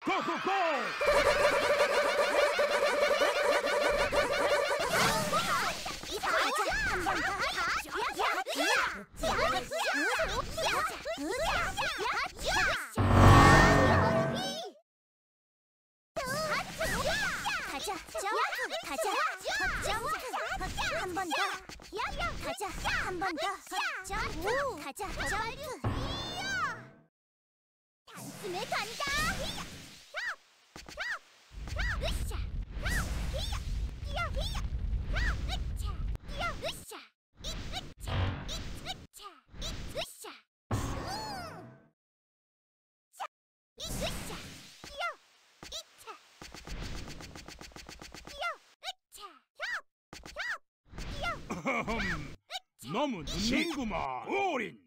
고고고! 한 번 더. 가자. 한 번 더. 점프. 가자. 점프. 단숨에 간다. 너무 늦는구만. 올인.